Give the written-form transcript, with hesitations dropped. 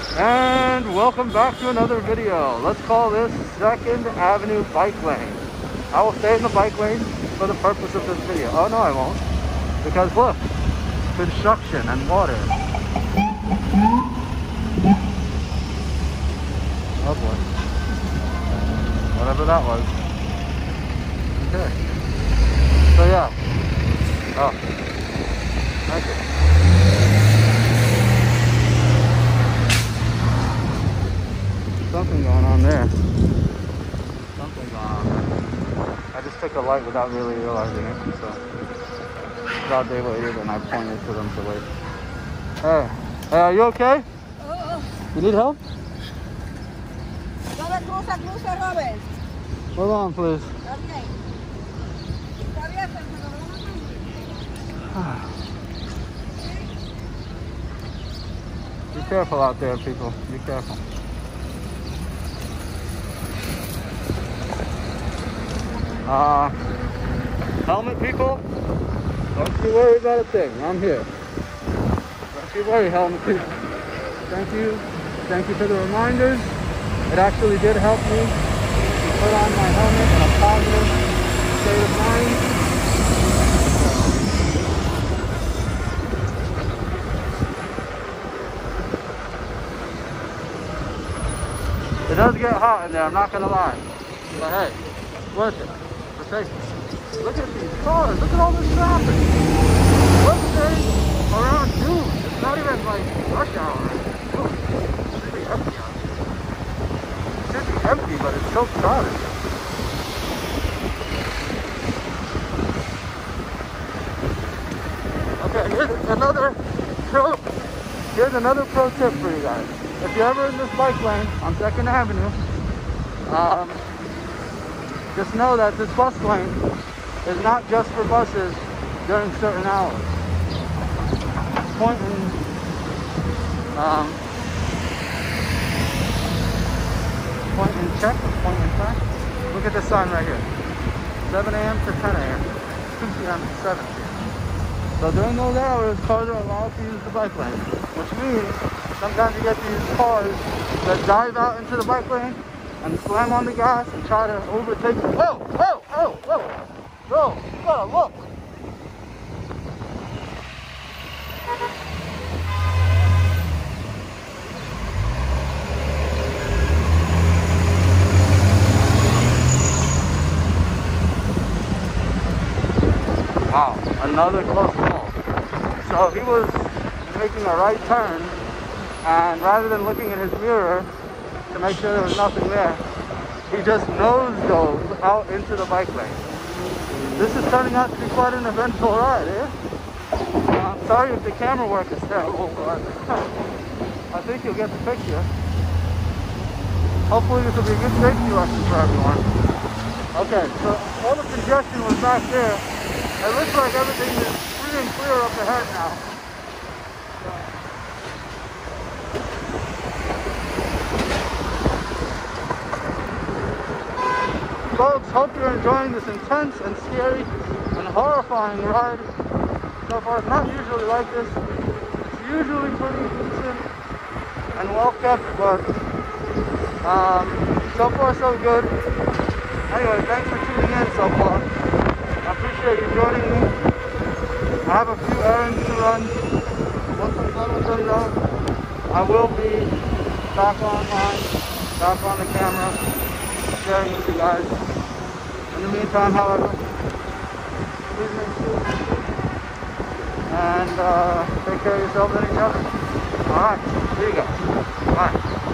And welcome back to another video. Let's call this 2nd Avenue bike lane. I will stay in the bike lane for the purpose of this video. Oh no, I won't. Because look, construction and water. Oh boy. Whatever that was. Okay. So yeah. Oh. Thank you. Something going on there. Something going on there. I just took a light without really realizing it. So about they waited and I pointed to them to wait. Hey. Hey, are you okay? You need help? Hold on, please. Be careful out there, people. Be careful. Helmet people, don't you worry about a thing. I'm here. Don't you worry, helmet people. Thank you. Thank you for the reminders. It actually did help me to put on my helmet in a positive state of mind. It does get hot in there, I'm not gonna lie. But hey, worth it. For safety. Look at these cars, look at all this traffic. Let's say around noon. It's not even like rush hour. Oh, it should be empty out here. It should be empty, but it's so crowded. Okay, here's another pro tip for you guys. If you're ever in this bike lane on 2nd Avenue, just know that this bus lane is not just for buses during certain hours. Point and check. Look at this sign right here. 7 a.m. to 10 a.m. 2 p.m. to 7 p.m. So during those hours, cars are allowed to use the bike lane, which means sometimes you get these cars that dive out into the bike lane and slam on the gas and try to overtake you. Whoa, whoa, whoa, whoa. Bro, you gotta look. Wow, another close call. So he was making a right turn, and rather than looking in his mirror to make sure there was nothing there, he just nose dove out into the bike lane. This is turning out to be quite an eventful ride, eh? I'm sorry if the camera work is terrible, but I think you'll get the picture. Hopefully this will be a good safety lesson for everyone. Okay, so all the congestion was back there. It looks like everything is free and clear up ahead now. Folks, hope you're enjoying this intense and scary and horrifying ride. So far, it's not usually like this. It's usually pretty decent and well kept, but so far so good. Anyway, thanks for tuning in so far. I appreciate you joining me. I have a few errands to run. Once I'm done with them though, I will be back online, back on the camera, sharing with you guys. In the meantime, however, please make sure and take care of yourselves and each other. Alright, here you go. Bye.